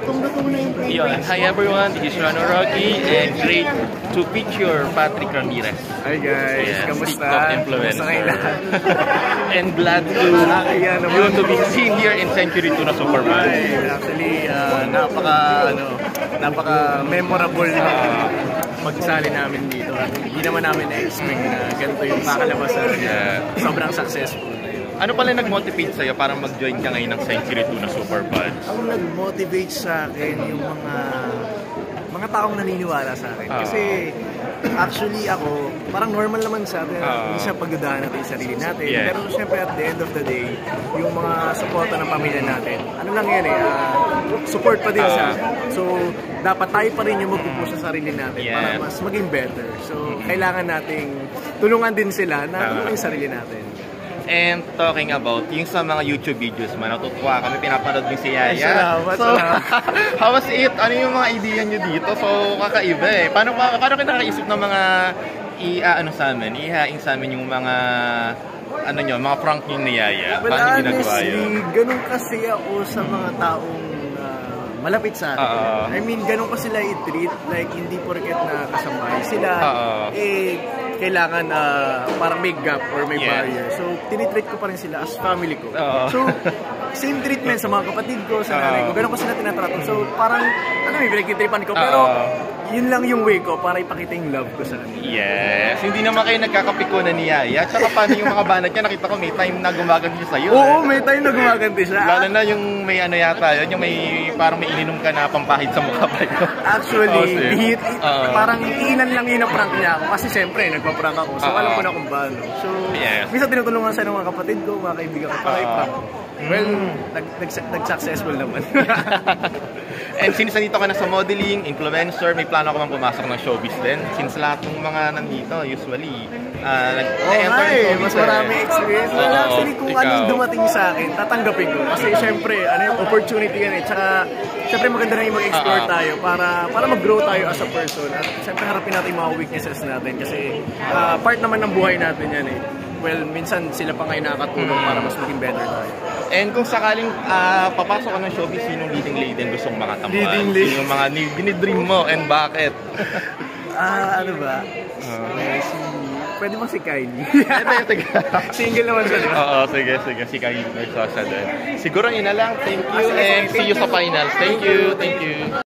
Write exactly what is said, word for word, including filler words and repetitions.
lutong-lutong na yung play Yun. Hi everyone, this is Rano Rocky and great to picture Patrick Ramirez. Hi guys, Yes, kamusta? TikTok influencer. Kamusta kayo lahat? And glad to Nakakaya naman. you to be seen here in Century Tuna Superman. Ay, actually, uh, napaka, ano, napaka memorable yung magsali namin dito. At hindi naman namin na-expect na ganito yung makalabasan. Yeah. Sobrang successful. Ano pala nag-motivate sa'yo para mag-join ka ngayon ng Century Tuna Superbuds? Ang nag-motivate sa akin yung mga mga taong naniniwala sa akin. Uh, Kasi actually ako, parang normal naman sa atin, uh, isa pagdadaan natin yung sarili natin. yeah. Pero syempre at the end of the day, yung mga suporta ng pamilya natin, ano lang yan eh, uh, support pa din uh, siya. So, dapat tayo pa rin yung magpupush sa sarili natin yeah. para mas maging better. So, kailangan nating tulungan din sila na tulungan yung sarili natin. And talking about yung sa mga YouTube videos mo, natutuwa kami, pinapanood din si Yaya. Salamat, so, salamat. How was it? Ano yung mga idea nyo dito? So, kakaiba eh. Paano, paano kayo nakaisip ng mga i-ano sa amin, ihain sa amin yung mga ano nyo, mga prank nyo ni Yaya? Well, paano yung ginagawa honestly, yun? ganun kasi ako sa mga taong uh, malapit sa akin. Uh, I mean, ganun ko sila i-treat. Like, hindi porket na kasamahay sila. Uh, eh, kailangan uh, parang may gap or may yeah. barrier. So, tinitreat ko pa rin sila as family ko. Uh, so, same treatment sa mga kapatid ko, sa nanay ko. Ganun ko sila tinatrato. So, parang, ano may pinagtitripan ko. Pero, uh, yun lang yung way ko para ipakita yung love ko sa kanila. Yes. Hindi naman kayo nagkakapikunan ni Yaya. Tsaka paano yung mga banat niya, nakita ko may time na gumaganti siya sa'yo. Oo, eh. may time na gumaganti siya. Lalo na yung may ano yata yun, yung may parang may ininom ka na pampahid sa mukha pa yun. Actually, oh, hit, uh, parang ilan lang yun na prank niya ako. Kasi siyempre, nagpa-prank ako. So, uh, alam ko na kung paano. So, yes. minsan tinutulungan sa ng mga kapatid ko, mga kaibigan ko, para uh, i-prank ko. Well, nag-successful naman. And since nandito ka na sa modeling, influencer, may plano ka bang pumasok ng showbiz din? Since lahat ng mga nandito, usually, uh, nag-enter okay, mas marami experience. Well, uh, actually, kung ikaw. anong dumating sa akin, tatanggapin ko. Kasi syempre, ano yung opportunity yan eh. Tsaka, syempre maganda na yung mag-explore uh -oh. tayo para para mag-grow tayo as a person. At syempre harapin natin yung mga weaknesses natin. Kasi uh, part naman ng buhay natin yan eh. Well, minsan sila pa ngayon nakakatulong para mas maging better tayo. And kung sakaling uh, papasok ka ng showbiz, sinong leading lady ang gustong mga tamban? Leading lady? Sinong mga dinidream mo and bakit? Ah, ano ba? Uh, eh, si... Pwede bang si Kylie? Single naman siya, di ba? Oo, sige, sige. Si Kylie Versosa din. Siguro yun na lang. Thank you and see you sa finals. Thank you, thank you.